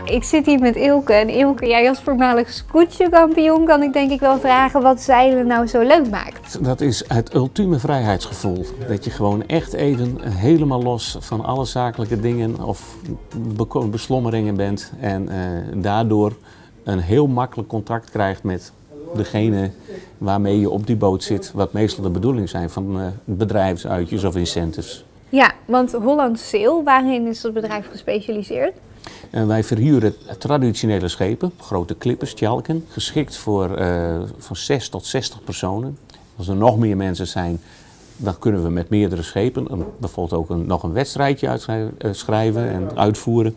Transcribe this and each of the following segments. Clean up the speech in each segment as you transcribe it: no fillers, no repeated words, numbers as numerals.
ik zit hier met Ilke. En Ilke, jij als voormalig scootjekampioen kan ik denk ik wel vragen wat zeilen nou zo leuk maakt. Dat is het ultieme vrijheidsgevoel. Dat je gewoon echt even helemaal los van alle zakelijke dingen of beslommeringen bent. En daardoor een heel makkelijk contact krijgt met degene waarmee je op die boot zit. Wat meestal de bedoeling zijn van bedrijfsuitjes of incentives. Ja, want Holland Sail, waarin is dat bedrijf gespecialiseerd? Wij verhuren traditionele schepen, grote klippers, tjalken, geschikt voor van 6 tot 60 personen. Als er nog meer mensen zijn, dan kunnen we met meerdere schepen bijvoorbeeld ook nog een wedstrijdje uitschrijven en uitvoeren.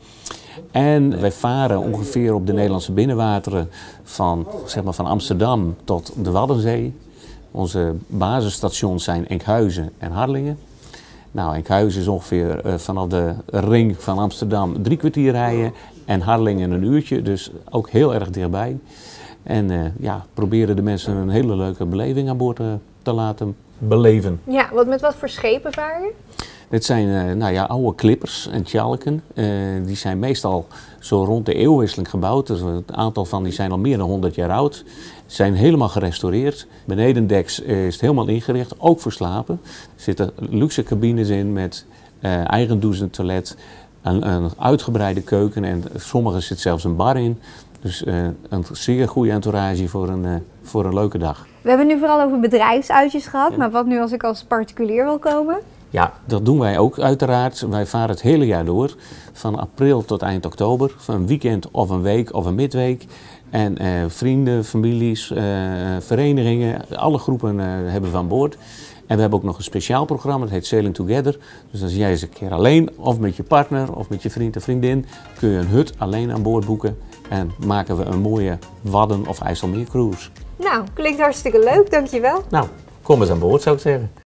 En wij varen ongeveer op de Nederlandse binnenwateren van Amsterdam tot de Waddenzee. Onze basisstations zijn Enkhuizen en Harlingen. Nou, Enkhuizen is ongeveer vanaf de ring van Amsterdam 3 kwartier rijden en Harlingen een uurtje, dus ook heel erg dichtbij. En proberen de mensen een hele leuke beleving aan boord te laten beleven. Ja, met wat voor schepen vaar je? Dit zijn oude klippers en tjalken. Die zijn meestal zo rond de eeuwwisseling gebouwd. Dus een aantal van die zijn al meer dan 100 jaar oud. Zijn helemaal gerestaureerd. Benedendeks is het helemaal ingericht, ook voor slapen. Er zitten luxe cabines in met eigen douche en toilet. Een uitgebreide keuken en sommige zit zelfs een bar in. Dus een zeer goede entourage voor een leuke dag. We hebben nu vooral over bedrijfsuitjes gehad, ja. Maar wat nu als ik als particulier wil komen? Ja, dat doen wij ook uiteraard. Wij varen het hele jaar door, van april tot eind oktober. Van een weekend of een week of een midweek. En vrienden, families, verenigingen, alle groepen hebben we aan boord. En we hebben ook nog een speciaal programma, dat heet Sailing Together. Dus als jij eens een keer alleen of met je partner of met je vriend of vriendin, kun je een hut alleen aan boord boeken. En maken we een mooie Wadden- of IJsselmeercruise. Nou, klinkt hartstikke leuk, dankjewel. Nou, kom eens aan boord zou ik zeggen.